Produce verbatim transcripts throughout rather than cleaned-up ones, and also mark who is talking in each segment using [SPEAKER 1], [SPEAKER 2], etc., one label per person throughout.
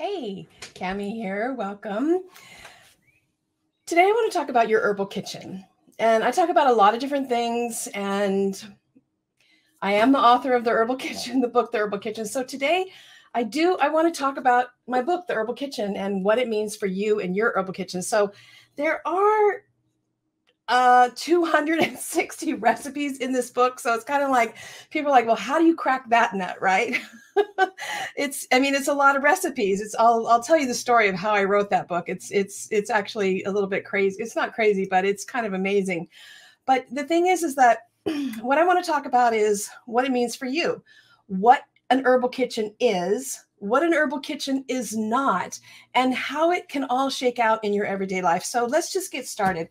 [SPEAKER 1] Hey, Cami here. Welcome. Today I want to talk about your herbal kitchen. And I talk about a lot of different things, and I am the author of The Herbal Kitchen, the book The Herbal Kitchen. So today I do I want to talk about my book The Herbal Kitchen and what it means for you and your herbal kitchen. So there are uh two hundred sixty recipes in this book, so it's kind of like people are like, well, how do you crack that nut, right? it's I mean, it's a lot of recipes. It's I'll I'll tell you the story of how I wrote that book. It's it's it's actually a little bit crazy. It's not crazy, but it's kind of amazing. But the thing is is that what I want to talk about is what it means for you, what an herbal kitchen is, what an herbal kitchen is not, and how it can all shake out in your everyday life. So let's just get started.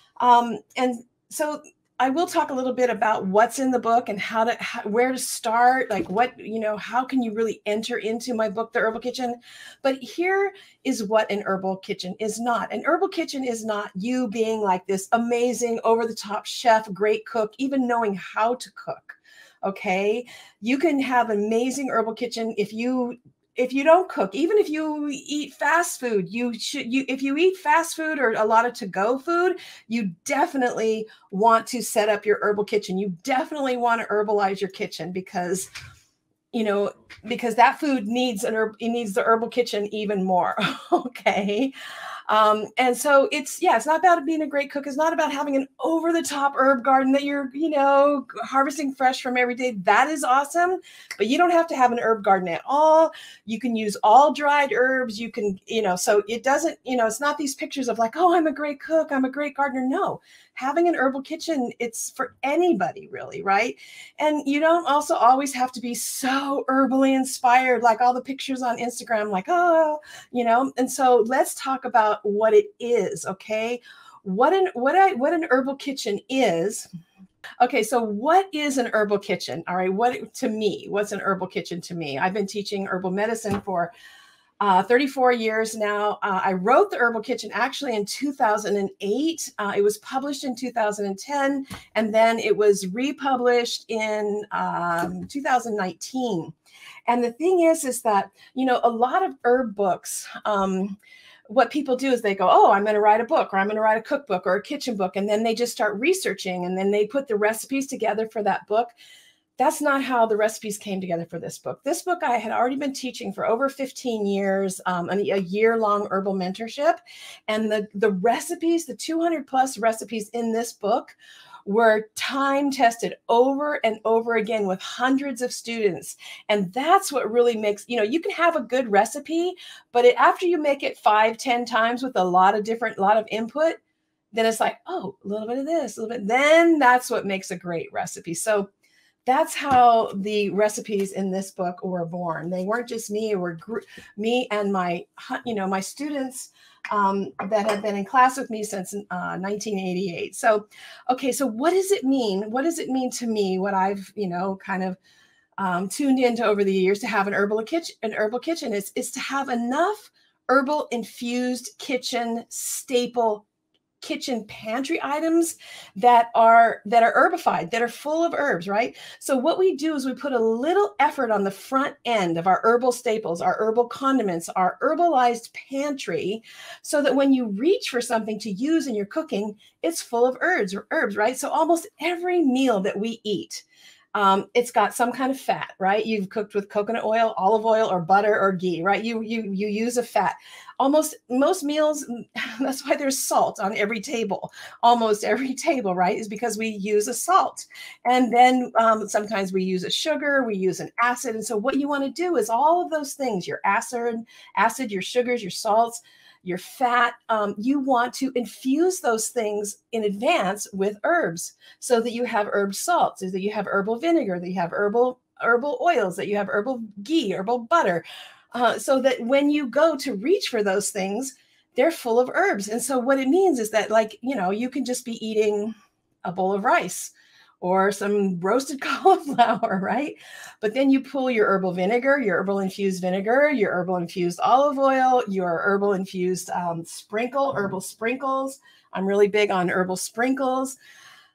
[SPEAKER 1] Um, and so I will talk a little bit about what's in the book and how to, how, where to start, like what, you know, how can you really enter into my book, The Herbal Kitchen? But here is what an herbal kitchen is not. An herbal kitchen is not you being like this amazing, over the top chef, great cook, even knowing how to cook. Okay. You can have an amazing herbal kitchen if you if you don't cook. Even if you eat fast food, you should, you, if you eat fast food or a lot of to-go food, you definitely want to set up your herbal kitchen. You definitely want to herbalize your kitchen because, you know, because that food needs an herb, it needs the herbal kitchen even more. Okay. Um, and so it's, yeah, it's not about being a great cook. It's not about having an over the top herb garden that you're, you know, harvesting fresh from every day. That is awesome. But you don't have to have an herb garden at all. You can use all dried herbs. You can, you know, so it doesn't, you know, it's not these pictures of like, oh, I'm a great cook, I'm a great gardener. No, having an herbal kitchen, it's for anybody really, right? And you don't also always have to be so herbally inspired, like all the pictures on Instagram, like, oh, you know. And so let's talk about what it is, okay? What an what I what an herbal kitchen is. Okay, so what is an herbal kitchen? All right, what to me, what's an herbal kitchen to me? I've been teaching herbal medicine for uh, thirty-four years now. Uh, I wrote The Herbal Kitchen actually in two thousand eight. Uh, it was published in two thousand ten, and then it was republished in um, two thousand nineteen. And the thing is, is that, you know, a lot of herb books, um, what people do is they go, oh, I'm going to write a book, or I'm going to write a cookbook or a kitchen book. And then they just start researching, and then they put the recipes together for that book. That's not how the recipes came together for this book. This book I had already been teaching for over fifteen years, um, a year-long herbal mentorship. And the, the recipes, the two hundred plus recipes in this book were time tested over and over again with hundreds of students. And that's what really makes, you know, you can have a good recipe, but it, after you make it five, ten times with a lot of different, a lot of input, then it's like, oh, a little bit of this, a little bit, then that's what makes a great recipe. So that's how the recipes in this book were born. They weren't just me, it were gr- me and my, you know, my students um, that have been in class with me since uh, nineteen eighty-eight. So, okay, so what does it mean? What does it mean to me? What I've, you know, kind of um, tuned into over the years to have an herbal kitchen, an herbal kitchen is, is to have enough herbal infused kitchen staple kitchen pantry items that are that are herbified, that are full of herbs, right? So what we do is we put a little effort on the front end of our herbal staples, our herbal condiments, our herbalized pantry, so that when you reach for something to use in your cooking, it's full of herbs or herbs, right? So almost every meal that we eat, Um, it's got some kind of fat, right? You've cooked with coconut oil, olive oil, or butter or ghee, right? You you you use a fat. Almost most meals, that's why there's salt on every table. Almost every table, right? Is because we use a salt. And then um, sometimes we use a sugar, we use an acid. And so what you want to do is all of those things, your acid, acid, your sugars, your salts, your fat, um, you want to infuse those things in advance with herbs so that you have herb salts, so that you have herbal vinegar, that you have herbal herbal oils, that you have herbal ghee, herbal butter, uh, so that when you go to reach for those things, they're full of herbs. And so what it means is that, like, you know, you can just be eating a bowl of rice or some roasted cauliflower, right? But then you pull your herbal vinegar, your herbal infused vinegar, your herbal infused olive oil, your herbal infused um, sprinkle, herbal sprinkles. I'm really big on herbal sprinkles.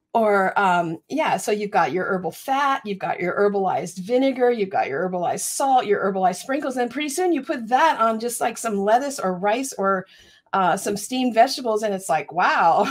[SPEAKER 1] Or, um, yeah, so you've got your herbal fat, you've got your herbalized vinegar, you've got your herbalized salt, your herbalized sprinkles, and pretty soon you put that on just like some lettuce or rice or uh, some steamed vegetables, and it's like, wow,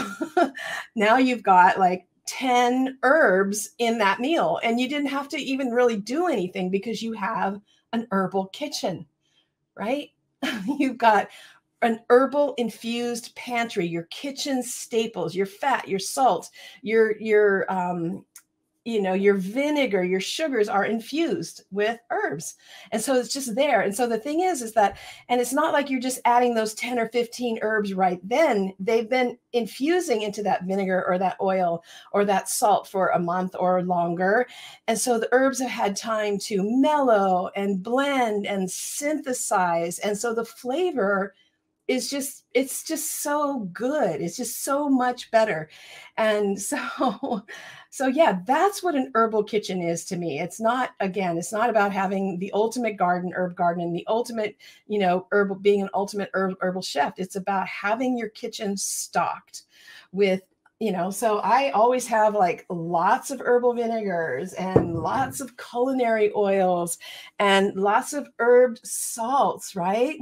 [SPEAKER 1] now you've got like ten herbs in that meal, and you didn't have to even really do anything because you have an herbal kitchen, right? You've got an herbal infused pantry, your kitchen staples, your fat, your salt, your your um, you know, your vinegar, your sugars are infused with herbs. And so it's just there. And so the thing is, is that, and it's not like you're just adding those ten or fifteen herbs right then. They've been infusing into that vinegar or that oil or that salt for a month or longer. And so the herbs have had time to mellow and blend and synthesize. And so the flavor is just, it's just so good. It's just so much better. And so, so yeah, that's what an herbal kitchen is to me. It's not, again, it's not about having the ultimate garden, herb garden, and the ultimate, you know, herbal, being an ultimate herb, herbal chef. It's about having your kitchen stocked with, you know, so I always have like lots of herbal vinegars and lots of culinary oils and lots of herbed salts, right?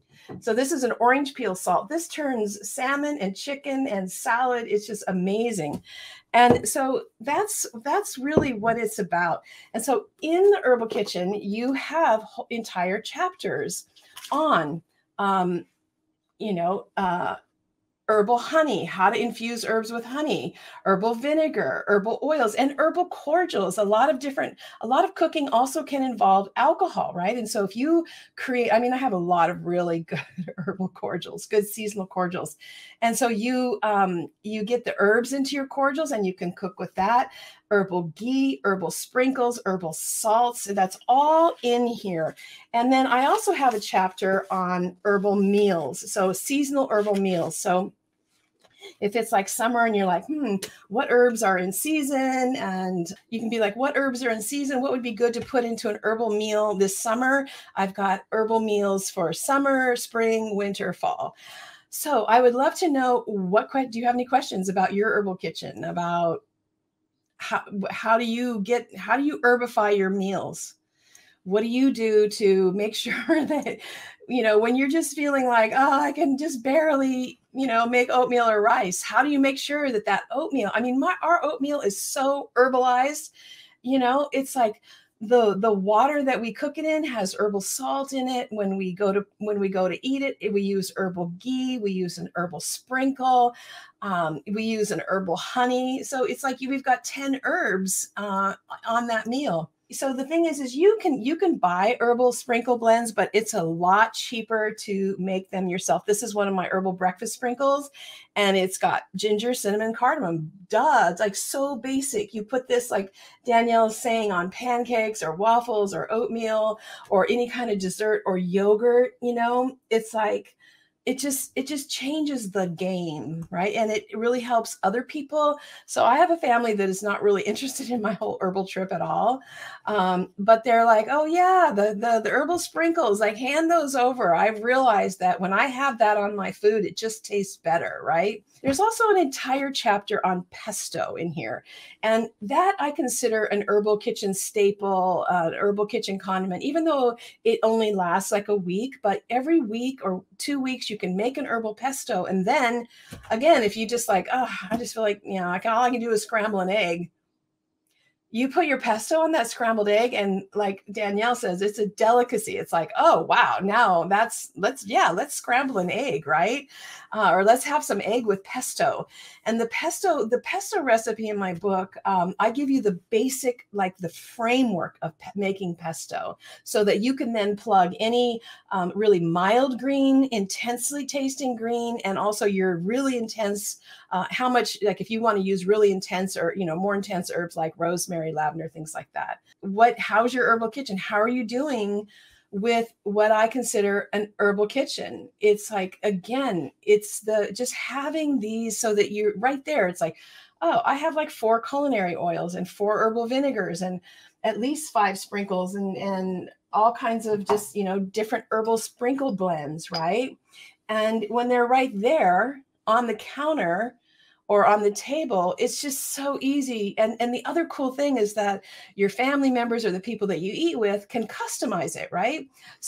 [SPEAKER 1] So this is an orange peel salt. This turns salmon and chicken and salad. It's just amazing. And so that's that's really what it's about. And so in the Herbal Kitchen, you have entire chapters on, um, you know, uh, herbal honey, how to infuse herbs with honey, herbal vinegar, herbal oils, and herbal cordials. A lot of different, a lot of cooking also can involve alcohol, right? And so if you create, I mean, I have a lot of really good herbal cordials, good seasonal cordials. And so you, um, you get the herbs into your cordials and you can cook with that. Herbal ghee, herbal sprinkles, herbal salts, that's all in here. And then I also have a chapter on herbal meals. So seasonal herbal meals. So if it's like summer and you're like, hmm, what herbs are in season? And you can be like, what herbs are in season? What would be good to put into an herbal meal this summer? I've got herbal meals for summer, spring, winter, fall. So I would love to know what, do you have any questions about your herbal kitchen, about how, how do you get, how do you herbify your meals? What do you do to make sure that, you know, when you're just feeling like, oh, I can just barely, you know, make oatmeal or rice, how do you make sure that that oatmeal, I mean, my, our oatmeal is so herbalized, you know, it's like the, the water that we cook it in has herbal salt in it. When we go to, when we go to eat it, we use herbal ghee, we use an herbal sprinkle, um, we use an herbal honey. So it's like we've got ten herbs uh, on that meal. So the thing is, is you can you can buy herbal sprinkle blends, but it's a lot cheaper to make them yourself. This is one of my herbal breakfast sprinkles, and it's got ginger, cinnamon, cardamom. Duh, it's like so basic. You put this, like Danielle is saying, on pancakes or waffles or oatmeal or any kind of dessert or yogurt. You know, it's like, it just, it just changes the game, right? And it really helps other people. So I have a family that is not really interested in my whole herbal trip at all. Um, but they're like, oh yeah, the, the, the herbal sprinkles, like hand those over. I've realized that when I have that on my food, it just tastes better, right? There's also an entire chapter on pesto in here. And that I consider an herbal kitchen staple, uh, herbal kitchen condiment, even though it only lasts like a week, but every week or two weeks, you can make an herbal pesto. And then again, if you just like, oh, I just feel like, you know, I can, all I can do is scramble an egg. You put your pesto on that scrambled egg, and like Danielle says, it's a delicacy. It's like, oh, wow, now that's, let's, yeah, let's scramble an egg, right? Uh, or let's have some egg with pesto. And the pesto, the pesto recipe in my book, um, I give you the basic, like the framework of pe making pesto, so that you can then plug any um, really mild green, intensely tasting green, and also your really intense, uh, how much, like if you want to use really intense or, you know, more intense herbs like rosemary, lavender, things like that. What, how's your herbal kitchen? How are you doing with what I consider an herbal kitchen? It's like, again, it's the, just having these so that you're right there. It's like, oh, I have like four culinary oils and four herbal vinegars and at least five sprinkles and, and all kinds of just, you know, different herbal sprinkle blends, right? And when they're right there on the counter, or on the table, it's just so easy. And, and the other cool thing is that your family members or the people that you eat with can customize it, right?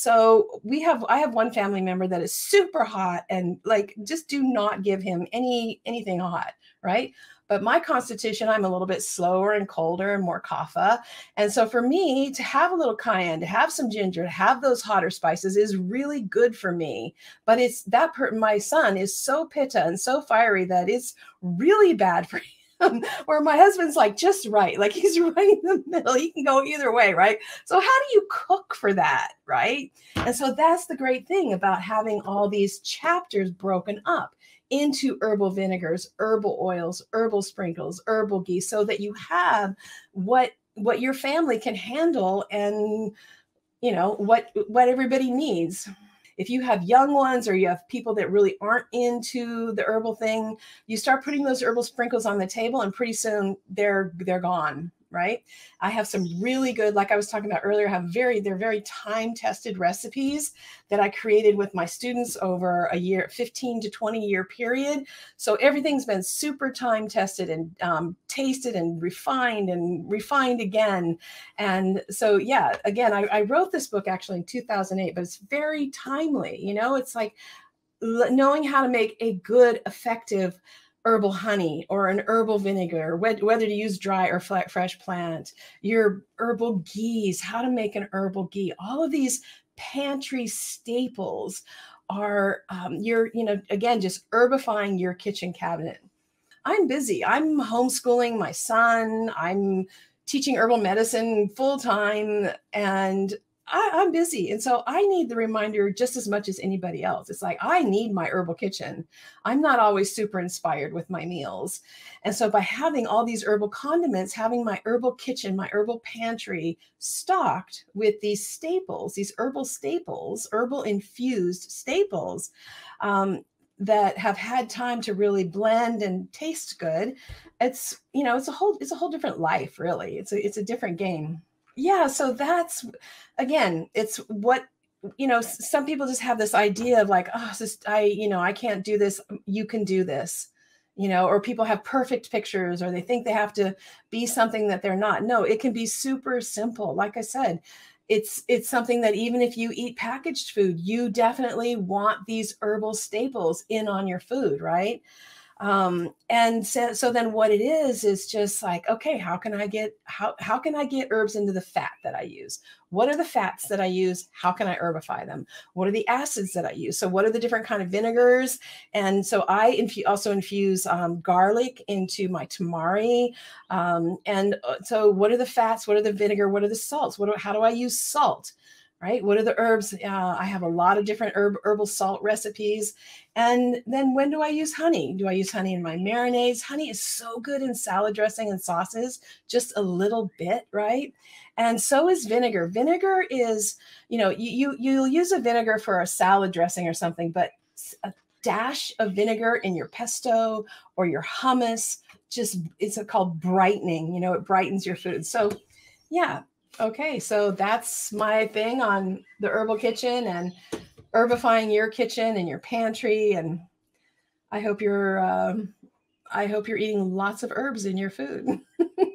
[SPEAKER 1] So we have, I have one family member that is super hot, and like, just do not give him any, anything hot, right? But my constitution, I'm a little bit slower and colder and more kapha. And so for me to have a little cayenne, to have some ginger, to have those hotter spices is really good for me. But it's that per my son is so pitta and so fiery that it's really bad for him. Where my husband's like just right, like he's right in the middle. He can go either way, right? So how do you cook for that, right? And so that's the great thing about having all these chapters broken up into herbal vinegars, herbal oils, herbal sprinkles, herbal ghee, so that you have what what your family can handle, and you know what what everybody needs. If you have young ones or you have people that really aren't into the herbal thing, you start putting those herbal sprinkles on the table, and pretty soon they're they're gone, right? I have some really good, like I was talking about earlier, have very, they're very time-tested recipes that I created with my students over a year, fifteen to twenty year period. So everything's been super time-tested and um, tasted and refined and refined again. And so, yeah, again, I, I wrote this book actually in two thousand eight, but it's very timely. You know, it's like knowing how to make a good, effective herbal honey or an herbal vinegar, whether to use dry or fresh plant, your herbal ghees, how to make an herbal ghee. All of these pantry staples are, um, you're, you know, again, just herbifying your kitchen cabinet. I'm busy. I'm homeschooling my son. I'm teaching herbal medicine full time, and I, I'm busy. And so I need the reminder just as much as anybody else. It's like, I need my herbal kitchen. I'm not always super inspired with my meals. And so by having all these herbal condiments, having my herbal kitchen, my herbal pantry stocked with these staples, these herbal staples, herbal infused staples, um, that have had time to really blend and taste good, it's, you know, it's a whole, it's a whole different life, really. It's a, it's a different game. Yeah, so that's, again, it's what, you know, some people just have this idea of like, oh, this, I, you know, I can't do this. You can do this, you know, or people have perfect pictures, or they think they have to be something that they're not. No, it can be super simple. Like I said, it's, it's something that even if you eat packaged food, you definitely want these herbal staples in on your food, right? Um, and so, so then what it is, is just like, okay, how can I get, how, how can I get herbs into the fat that I use? What are the fats that I use? How can I herbify them? What are the acids that I use? So what are the different kind of vinegars? And so I infu- also infuse um, garlic into my tamari. Um, and so what are the fats? What are the vinegar? What are the salts? What do, how do I use salt? Right? What are the herbs? Uh, I have a lot of different herb, herbal salt recipes. And then when do I use honey? Do I use honey in my marinades? Honey is so good in salad dressing and sauces, just a little bit, right? And so is vinegar. Vinegar is, you know, you, you, you'll use a vinegar for a salad dressing or something, but a dash of vinegar in your pesto or your hummus, just, it's called brightening, you know, it brightens your food. So yeah. Okay, so that's my thing on the herbal kitchen and herbifying your kitchen and your pantry. And I hope you're, um, I hope you're eating lots of herbs in your food.